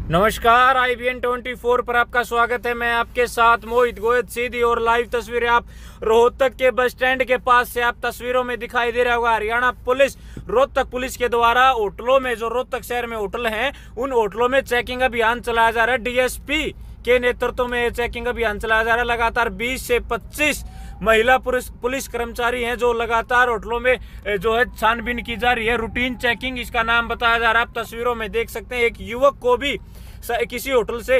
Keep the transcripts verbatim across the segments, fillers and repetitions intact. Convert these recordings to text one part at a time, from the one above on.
नमस्कार, I B N twenty four पर आपका स्वागत है। मैं आपके साथ मोहित गोयत। सीधी और लाइव तस्वीरें आप रोहतक के बस स्टैंड के पास से आप तस्वीरों में दिखाई दे रहा होगा। हरियाणा पुलिस, रोहतक पुलिस के द्वारा होटलों में, जो रोहतक शहर में होटल हैं, उन होटलों में चेकिंग अभियान चलाया जा रहा है। डी एस पी के नेतृत्व में चेकिंग अभियान चलाया जा रहा है। लगातार बीस से पच्चीस महिला पुलिस पुलिस कर्मचारी हैं जो लगातार होटलों में जो है छानबीन की जा रही है। रूटीन चेकिंग इसका नाम बताया जा रहा है। आप तस्वीरों में देख सकते हैं एक युवक को भी किसी होटल से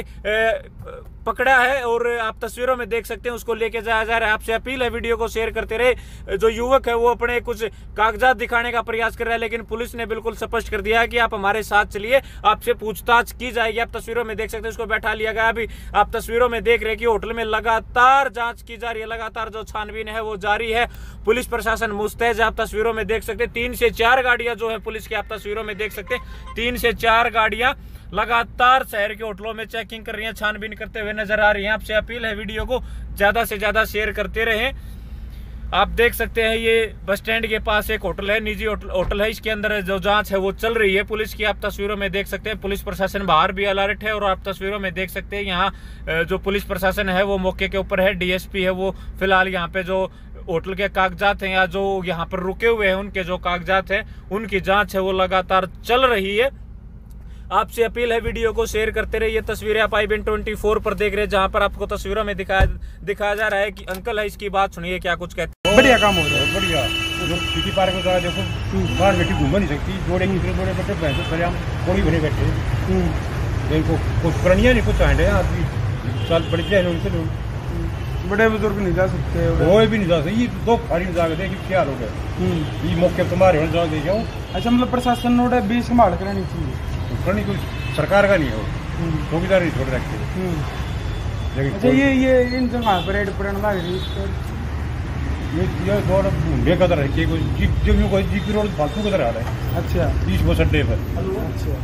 पकड़ा है और आप तस्वीरों में देख सकते हैं उसको लेके जाया जा रहा है। आपसे अपील है वीडियो को शेयर करते रहे। जो युवक है वो अपने कुछ कागजात दिखाने का प्रयास कर रहा है, लेकिन पुलिस ने बिल्कुल स्पष्ट कर दिया है कि आप हमारे साथ चलिए, आपसे पूछताछ की जाएगी। आप तस्वीरों में देख सकते हैं उसको बैठा लिया गया। अभी आप तस्वीरों में देख रहे हैं कि होटल में लगातार जांच की जा रही है, लगातार जो छानबीन है वो जारी है। पुलिस प्रशासन मुस्तैद, आप तस्वीरों में देख सकते हैं तीन से चार गाड़ियां जो है पुलिस की, आप तस्वीरों में देख सकते हैं तीन से चार गाड़ियां लगातार शहर के होटलों में चेकिंग कर रही हैं, छानबीन करते हुए नजर आ रही हैं। आपसे अपील है वीडियो को ज्यादा से ज्यादा शेयर करते रहें। आप देख सकते हैं ये बस स्टैंड के पास एक होटल है, निजी होटल है। इसके अंदर जो जांच है वो चल रही है पुलिस की, आप तस्वीरों में देख सकते हैं। पुलिस प्रशासन बाहर भी अलर्ट है और आप तस्वीरों में देख सकते हैं यहाँ जो पुलिस प्रशासन है वो मौके के ऊपर है। डी एस पी है वो फिलहाल यहाँ पे जो होटल के कागजात हैं या जो यहाँ पर रुके हुए हैं उनके जो कागजात हैं उनकी जाँच है वो लगातार चल रही है। आपसे अपील है वीडियो को शेयर करते रहिए। तस्वीरें आप I B N twenty four पर देख रहे हैं, जहां पर आपको तस्वीरों में दिखाया दिखाया जा रहा है कि अंकल है, इसकी बात सुनिए क्या कुछ कहते हैं। बढ़िया काम हो रहा है, बढ़िया। जो सिटी पार्क में तो देखो बाहर बैठी घूम नहीं सकती, जोड़े दूसरे जोड़े बैठे भैंस खड़े कोई भरे बैठे, इनको कुछ करनिया नहीं, कुछ आए आदमी साल बढ़ जाए उनसे बड़े बुजुर्ग नहीं जा सकते, वो भी नहीं जा सकते। ये दो फाड़ी जा गए क्या हो गए, ये मौके तुम्हारे जा दे जाओ। अच्छा, मतलब प्रशासन नोट भी संभाल कर रहनी चाहिए, करनी कोई सरकार का नहीं हो, चौकीदार नहीं छोड़ रखते। अच्छा, ये ये इन जगह पर रेड पड़ने लग रही है, ये दौड़ बेकदर है कि कोई जीप जो कोई जीपी रोड फालतू कदर आ रहा है। अच्छा, बीस बस अड्डे पर। अच्छा,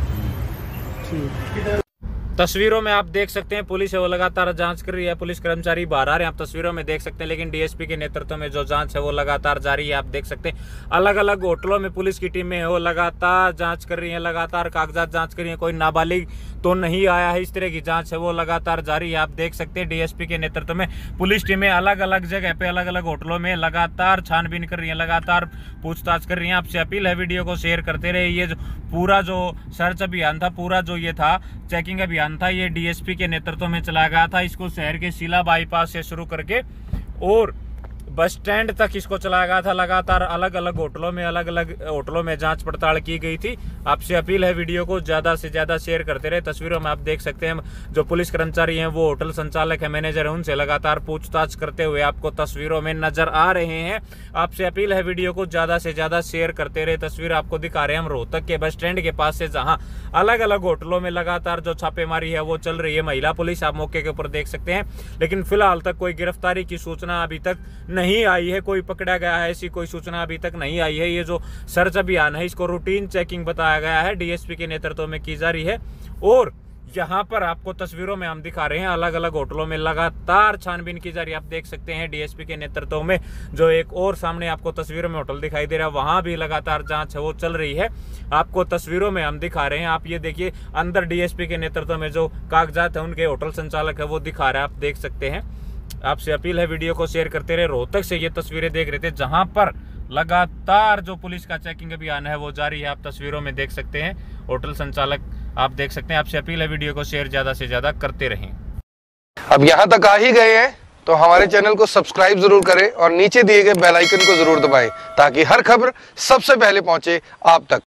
ठीक। तस्वीरों में आप देख सकते हैं पुलिस है वो लगातार जांच कर रही है, पुलिस कर्मचारी बाहर आ रहे हैं, आप तस्वीरों में देख सकते हैं। लेकिन डी एस पी के नेतृत्व में जो जांच है वो लगातार जारी है। आप देख सकते हैं अलग अलग होटलों में पुलिस की टीमें है वो लगातार जांच कर रही है, लगातार कागजात जांच कर रही है। कोई नाबालिग तो नहीं आया है, इस तरह की जांच है वो लगातार जारी है। आप देख सकते हैं डी एस पी के नेतृत्व में पुलिस टीमें अलग अलग जगह पे, अलग अलग होटलों में लगातार छानबीन कर रही है, लगातार पूछताछ कर रही है। आपसे अपील है वीडियो को शेयर करते रहे। ये जो पूरा जो सर्च अभियान था, पूरा जो ये था चेकिंग अभियान था, ये डी एस पी के नेतृत्व में चलाया गया था। इसको शहर के शिला बाईपास से शुरू करके और बस स्टैंड तक इसको चलाया गया था। लगातार अलग अलग होटलों में अलग अलग होटलों में जांच पड़ताल की गई थी। आपसे अपील है वीडियो को ज्यादा से ज्यादा शेयर करते रहे। तस्वीरों में आप देख सकते हैं जो पुलिस कर्मचारी हैं वो होटल संचालक है, मैनेजर है, उनसे लगातार पूछताछ करते हुए आपको तस्वीरों में नजर आ रहे हैं। आपसे अपील है वीडियो को ज्यादा से ज्यादा शेयर करते रहे। तस्वीर आपको दिखा रहे हैं हम रोहतक के बस स्टैंड के पास से, जहाँ अलग अलग होटलों में लगातार जो छापेमारी है वो चल रही है। महिला पुलिस आप मौके के ऊपर देख सकते हैं, लेकिन फिलहाल तक कोई गिरफ्तारी की सूचना अभी तक नहीं आई है, कोई पकड़ा गया है ऐसी कोई सूचना अभी तक नहीं आई है। ये जो सर्च अभियान है इसको रूटीन चेकिंग बताया गया है, डी एस पी के नेतृत्व में की जा रही है। और यहाँ पर आपको तस्वीरों में हम दिखा रहे हैं अलग अलग होटलों में लगातार छानबीन की जा रही है। आप देख सकते हैं डी एस पी के नेतृत्व में जो एक और सामने आपको तस्वीरों में होटल दिखाई दे रहा है, वहां भी लगातार जांच है वो चल रही है। आपको तस्वीरों में हम दिखा रहे हैं, आप ये देखिए अंदर डी एस पी के नेतृत्व में जो कागजात है उनके होटल संचालक है वो दिखा रहा है, आप देख सकते हैं। आपसे अपील है वीडियो को शेयर करते रहे। रोहतक से ये तस्वीरें देख रहे थे जहां पर लगातार जो पुलिस का चेकिंग अभियान है वो जारी है। आप तस्वीरों में देख सकते हैं होटल संचालक आप देख सकते हैं। आपसे अपील है वीडियो को शेयर ज्यादा से ज्यादा करते रहें। अब यहाँ तक आ ही गए हैं तो हमारे चैनल को सब्सक्राइब जरूर करें और नीचे दिए गए बेल आइकन को जरूर दबाएं ताकि हर खबर सबसे पहले पहुंचे आप तक।